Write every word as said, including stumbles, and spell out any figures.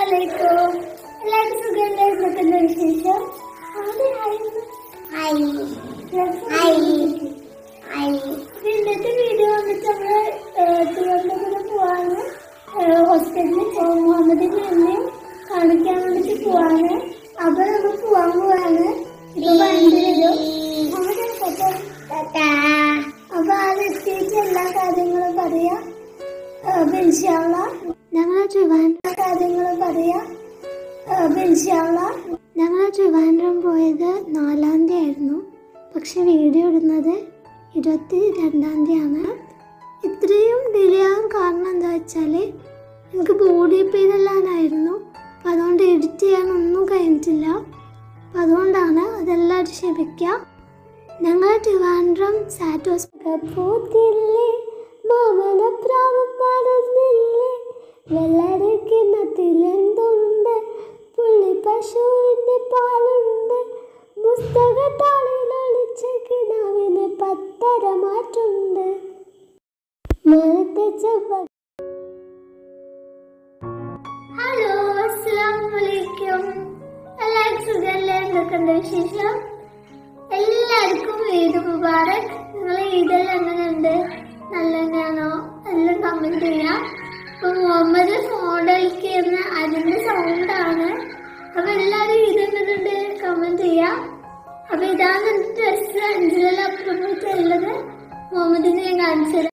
അസ്സലാമലൈക്കും. എല്ലാവർക്കും സുഖമല്ലേ? എന്തൊക്കെയുണ്ട് വിശേഷം? ഇന്നത്തെ വീഡിയോ വന്നിട്ട് നമ്മള് തിരുവനന്തപുരം പോവാണ്. ഹോസ്പിറ്റലിൽ മുഹമ്മദിന്റെ അമ്മയും കാണിക്കാൻ വേണ്ടിട്ട് പോവാണ്. അപ്പൊ നമ്മൾ പോവാൻ പോവാണ്. ഇപ്പൊ വണ്ടി വരും. അപ്പൊ അതെത്തിയിട്ട് എല്ലാ കാര്യങ്ങളും പറയാം. ഞങ്ങളെ ട്രിവാൻഡ്രം കാര്യങ്ങളും പറയാം. ഞങ്ങളെ ട്രിവാൻഡ്രം പോയത് നാലാം തീയതി ആയിരുന്നു. പക്ഷെ വീഡിയോ ഇടുന്നത് ഇരുപത്തി രണ്ടാം തീയതിയാണ്. ഇത്രയും ഡിലേ ആകാൻ കാരണം എന്താ വെച്ചാൽ എനിക്ക് ബോഡി പെയിൻ എല്ലാമായിരുന്നു. അപ്പം അതുകൊണ്ട് എഡിറ്റ് ചെയ്യാനൊന്നും കഴിഞ്ഞിട്ടില്ല. അപ്പം അതുകൊണ്ടാണ്. അതെല്ലാവരും ക്ഷമിക്കുക. ഞങ്ങൾ ട്രിവാൻഡ്രം സാറ്റ് ഹോസ്പിറ്റലിലെ മാമനപ്രാവും വളർന്നില്ലേ, വെള്ളരിക്കിണത്തിലെന്തുണ്ട്, പുള്ളി പശുവിന് പാലുണ്ട്, പുസ്തകത്താളിലൊളിച്ച കിണാവിന് പത്തര മാറ്റുണ്ട്. ഹലോ, അസ്സലാമലൈക്കും. എല്ലാവർക്കും സുഖമല്ലേ? എന്തൊക്കെയുണ്ട് വിശേഷം? എല്ലാവർക്കും ഈദ് മുബാറക്. നിങ്ങൾ ഈദെല്ലാം എങ്ങനെയുണ്ട്? നല്ല തന്നെയാണോ? എല്ലാം കമന്റ് ചെയ്യാം. അപ്പൊ മുഹമ്മദ് ഫോൺ കളിക്കുന്ന അതിന്റെ സൗണ്ടാണ്. അപ്പൊ എല്ലാരും ഇതെങ്ങനെയുണ്ട് കമന്റ് ചെയ്യാം. അപ്പൊ ഇതാണ് ഡ്രസ്. അഞ്ചിലെല്ലാം അപ്പുറം ഉള്ളത് മുഹമ്മദിനെ ഞാൻ കാണിച്ചത്.